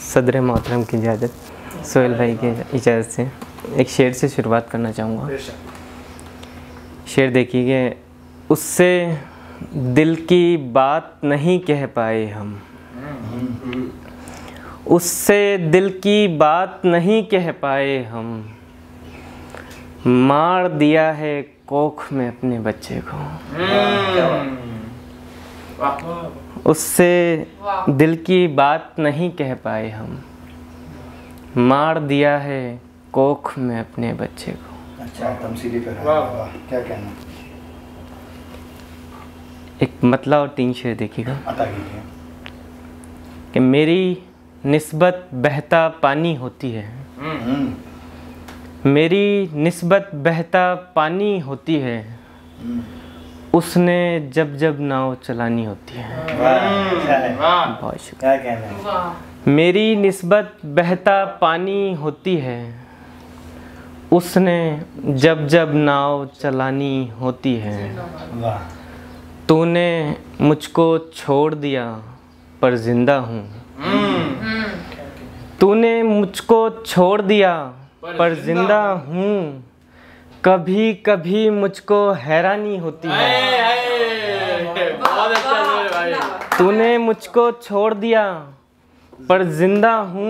सदर मोहतरम की इजाज़त, सोहेल भाई की इजाज़त से एक शेर से शुरुआत करना चाहूँगा। शेर देखिए, उससे दिल की बात नहीं कह पाए हम, उससे दिल की बात नहीं कह पाए हम, मार दिया है कोख में अपने बच्चे को। उससे दिल की बात नहीं कह पाए हम, मार दिया है कोख में अपने बच्चे को। अच्छा, तमसीली पे वाह, क्या कहना। एक मतला और 3 शेर देखिएगा। अता कीजिए। कि मेरी निस्बत बहता पानी होती है, मेरी निस्बत बहता पानी होती है, उसने जब जब नाव चलानी होती है। बहुत शुक्रिया। क्या कहना है। मेरी निस्बत बहता पानी होती है, उसने जब जब नाव चलानी होती है। वाह। तूने मुझको छोड़ दिया पर जिंदा हूँ, तूने मुझको छोड़ दिया पर जिंदा हूँ, कभी कभी मुझको हैरानी होती है। तूने मुझको छोड़ दिया पर जिंदा हूँ,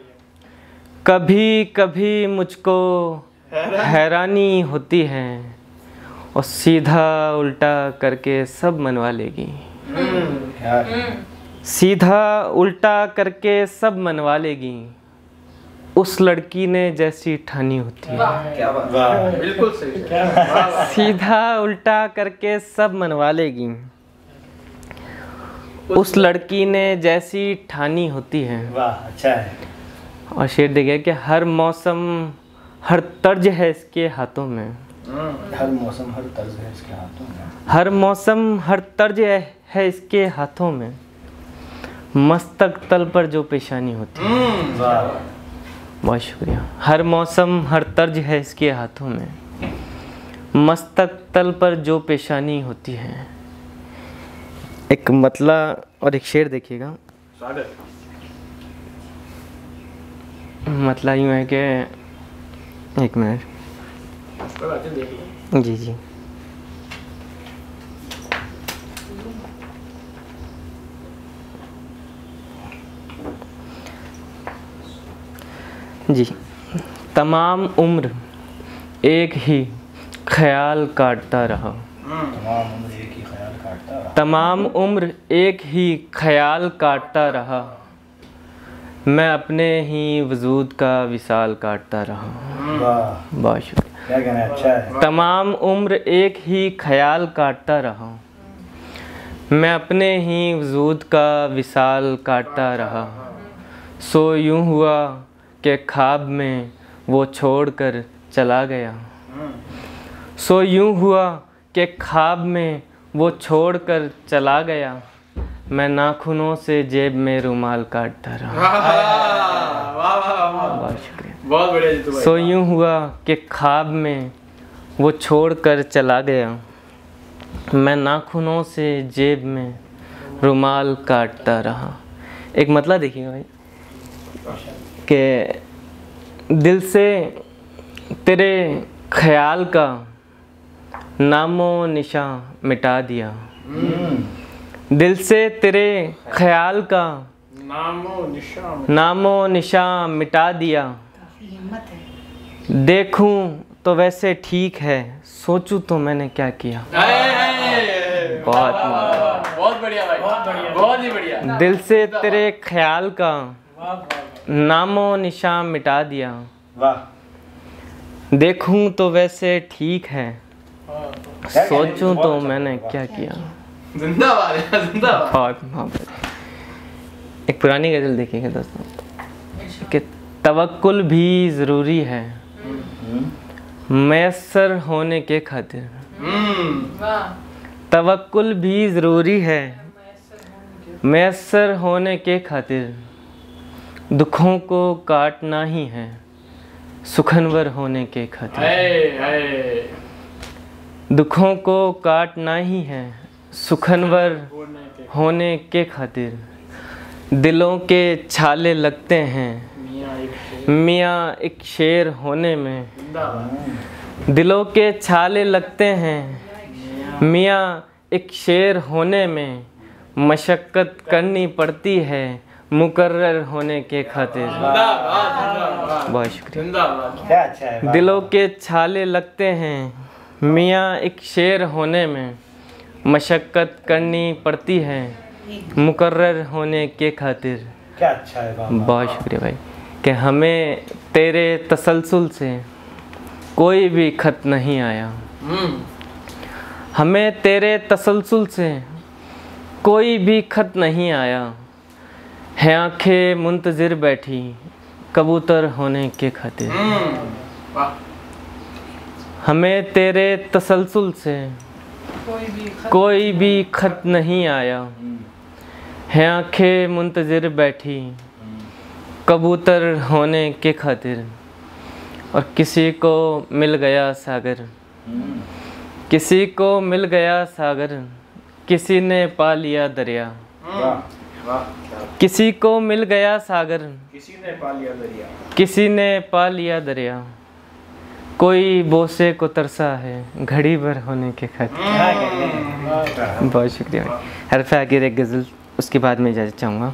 कभी कभी मुझको हैरानी होती है, और सीधा उल्टा करके सब मनवा लेगी। सीधा उल्टा करके सब मनवा लेगी, उस लड़की ने जैसी ठानी होती है। क्या बात। वाह, बिल्कुल सही। सीधा उल्टा करके सब मनवा लेगी, उस लड़की ने जैसी ठानी होती है। वाह, अच्छा है। और शेर देखिए कि हर मौसम हर तर्ज है इसके हाथों में, हर मौसम हर तर्ज है इसके हाथों में, हर मौसम हर तर्ज है इसके हाथों में, मस्तक तल पर जो पेशानी होती है। वाह, बहुत शुक्रिया। हर मौसम हर तर्ज है इसके हाथों में, मस्तक तल पर जो पेशानी होती है। एक मतला और एक शेर देखिएगा। मतला यूँ है कि, एक मिनट जी जी, जी। तमाम उम्र एक ही ख्याल काटता रहा, तमाम उम्र एक ही ख्याल काटता रहा, तमाम उम्र एक ही ख्याल काटता रहा, मैं अपने ही वजूद का विसाल काटता रहा। वाह, बहुत शुक्रिया। क्या कहना है, अच्छा है। तमाम उम्र एक ही ख्याल काटता रहा, मैं अपने ही वजूद का विसाल काटता रहा, सो यूं हुआ कि ख्वाब में वो छोड़कर चला गया, सो यूं हुआ कि ख्वाब में वो छोड़कर चला गया, मैं नाखूनों से जेब में रुमाल काटता रहा। बहुत शुक्रिया। बहुत बढ़िया जीतू भाई। सो यूं हुआ कि ख्वाब में वो छोड़कर चला गया, मैं नाखूनों से जेब में रुमाल काटता रहा। एक मतलब देखिएगा भाई कि दिल से तेरे ख्याल का नामो निशा मिटा दिया, दिल से तेरे ख्याल का नामो निशा मिटा दिया, देखूं तो वैसे ठीक है, सोचूं तो मैंने क्या किया। बहुत बढ़िया भाई, बहुत ही बढ़िया। दिल से तेरे ख्याल का नामो निशान मिटा दिया, वाह, देखूं तो वैसे ठीक है, सोचूं तो मैंने क्या किया। जिंदाबाद है, जिंदाबाद। बहुत मोहब्बत। एक पुरानी गज़ल देखिएगा दोस्तों कि तवक्कुल भी ज़रूरी है मैसर होने के खातिर, तवक्कुल भी ज़रूरी है मैसर होने के खातिर, दुखों को काटना ही है सुखनवर होने के खातिर, दुखों को काटना ही है सुखनवर होने के खातिर, दिलों के छाले लगते हैं मियाँ एक मियाँ एक शेर होने में। जिंदाबाद। दिलों के छाले लगते हैं मियाँ एक शेर होने में। मशक्क़त करनी पड़ती है मुकर्रर होने के खातिर। जिंदाबाद। बहुत शुक्रिया। जिंदाबाद। क्या अच्छा है, वाह। दिलों के छाले लगते हैं मियाँ एक शेर होने में। मशक्क़त करनी पड़ती है मुकर्रर होने के खातिर। क्या अच्छा है, वाह, वाह। बहुत शुक्रिया भाई। कि हमें तेरे तसलसल से कोई भी खत नहीं आया। हमें तेरे तसलसल से कोई भी खत नहीं आया। है आंखें मुंतज़िर बैठी कबूतर होने के खातिर। वाह। हमें तेरे तसलसल से कोई भी खत नहीं आया। है आंखें मुंतज़िर बैठी कबूतर होने के खातिर। और किसी को मिल गया सागर, किसी को मिल गया सागर, किसी ने पा लिया दरिया। वाह। किसी को मिल गया सागर, किसी ने पा लिया दरिया। किसी ने पा लिया दरिया। कोई बोसे को तरसा है घड़ी भर होने के खातिर। क्या कहते हैं? बहुत शुक्रिया भाई। हरफ आखिर एक गज़ल, उसके बाद मैं इजाज़त चाहूँगा।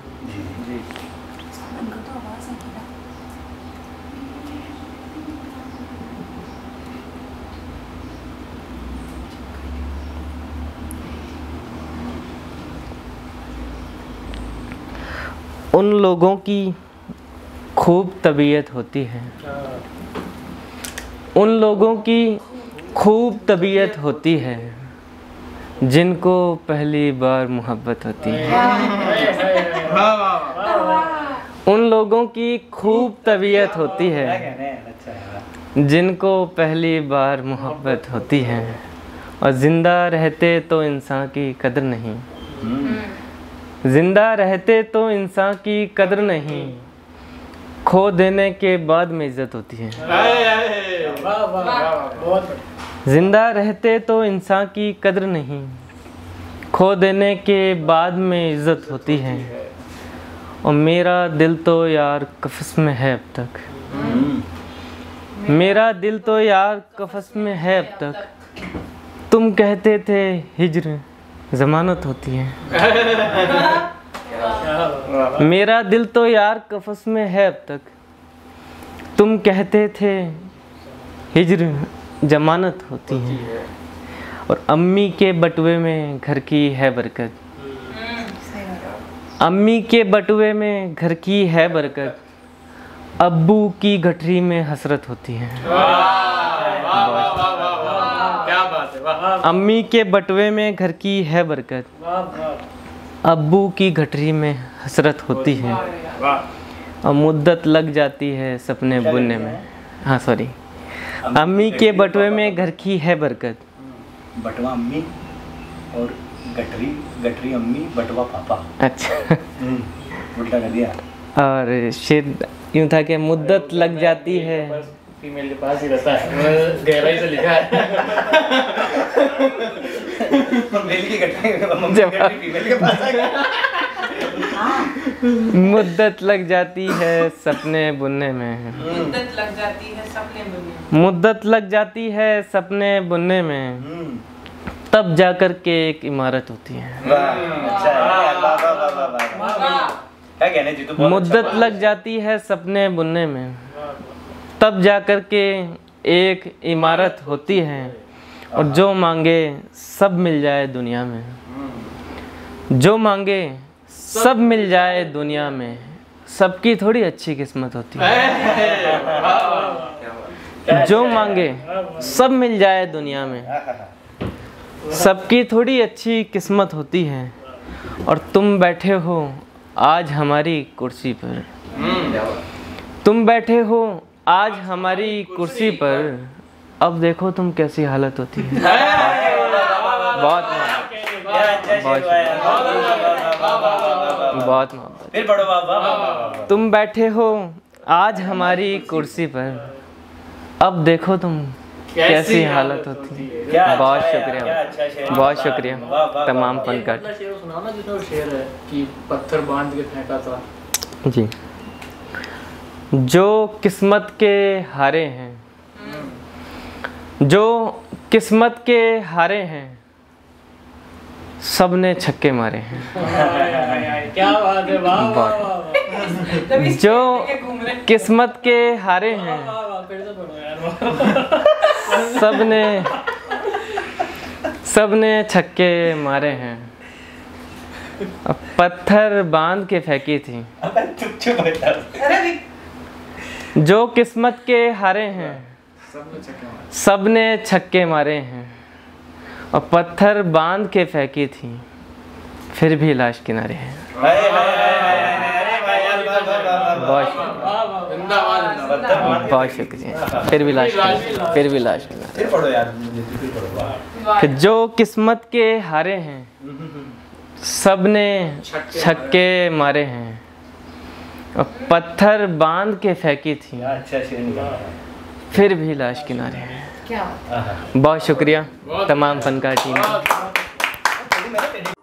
उन लोगों की खूब तबीयत होती है, उन लोगों की खूब तबीयत होती है जिनको पहली बार मोहब्बत होती है। उन लोगों की खूब तबीयत होती क्या है कहते हैं? अच्छा है, वाह। जिनको पहली बार मोहब्बत होती है। और ज़िंदा रहते तो इंसान की कदर नहीं, ज़िंदा रहते तो इंसान की कदर नहीं। खो देने के बाद में इज्जत होती है। ज़िंदा रहते तो इंसान की कदर नहीं, खो देने के बाद में इज्जत होती है। और मेरा दिल तो यार कफ़स में है अब तक, मेरा दिल तो यार कफ़स में है अब तक। तुम कहते थे हिज्र ज़मानत होती है। मेरा दिल तो यार कफ़स में है अब तक। तुम कहते थे हिज्र ज़मानत होती है। और अम्मी के बटुए में घर की है बरकत, अम्मी के बटुए में घर की है बरकत। अब्बू की गठरी में हसरत होती है। क्या बात है, वाह। अम्मी के बटुए में घर की है बरकत, अब्बू की गठरी में हसरत होती है। और मुद्दत लग जाती है सपने बुनने में। हाँ सॉरी, अम्मी के बटुए में घर की है बरकत। बटवा अम्मी और गठरी, गठरी अम्मी, बटवा पापा। अच्छा। उल्टा कर दिया। और शेर यूँ था कि मुद्दत लग जाती है। फीमेल के पास ही रहता है, गहराई से लिखा है। मेल की गठरी, मम्मी की गठरी फीमेल के पास आ गया। मुद्दत लग जाती है सपने बुनने में, मुद्दत लग जाती है सपने बुनने, मुद्दत लग जाती है सपने बुनने में। तब जाकर के एक इमारत होती है। अच्छा है, वाह वाह वाह वाह वाह। क्या कहने जी, तो मुद्दत लग जाती है सपने बुनने में, तब जाकर के एक इमारत होती है। और जो मांगे सब मिल जाए दुनिया में, जो मांगे सब मिल जाए दुनिया में। सबकी थोड़ी अच्छी किस्मत होती है। जो मांगे सब मिल जाए दुनिया में, सबकी थोड़ी अच्छी किस्मत होती है। और तुम बैठे हो आज हमारी कुर्सी पर, तुम बैठे हो आज हमारी कुर्सी पर। अब देखो तुम कैसी हालत होती है। बहुत बहुत मोहब्बत। फिर पढ़ो, वाह वाह वाह वाह। तुम बैठे हो आज हमारी कुर्सी पर। अब देखो तुम कैसी हालत होती है। क्या अच्छा बहुत है यार, शुक्रिया, क्या अच्छा शेर। बहुत वाह, शुक्रिया वाह, वाह, तमाम वाह। फनकार। अपना शेर सुनाओ ना, जिसमें वो शेर है कि पत्थर बांध के फेंका था। जी। जो किस्मत के हारे हैं, जो किस्मत के हारे हैं, सबने छक्के मारे हैं। क्या बात है, वाह वाह बहुत। वाह वाह। तभी जो लेके घूम रहे हैं। किस्मत के हारे हैं, वाह वाह, फिर से पढ़ो यार। सबने छक्के मारे हैं। अब पत्थर बांध के फेंकी थी। अबे चुप चुप बैठा। अरे भी- जो किस्मत के हारे हैं, सबने छक्के मारे। सबने छक्के मारे हैं। और पत्थर बांध के फेंकी थी, फिर भी लाश किनारे है। हाय हाय हाय हाय हाय, अरे भाई यार, वाह, वाह, वाह, वाह, वाह। बहुत वाह वाह, जिंदाबाद जिंदाबाद। पत्थर बांध के- बहुत शुक्रिया। फिर भी लाश किनारे, फिर भी लाश किनारे। फिर पढ़ो यार, फिर पढ़ो। वाह। वाह। कि जो किस्मत के हारे हैं, सबने छक्के मारे हैं। और पत्थर बांध के फेंकी थी, क्या अच्छा शेर निकाला। फिर भी लाश किनारे है। क्या आहा। बहुत शुक्रिया तमाम फनकार टीम का। बहुत-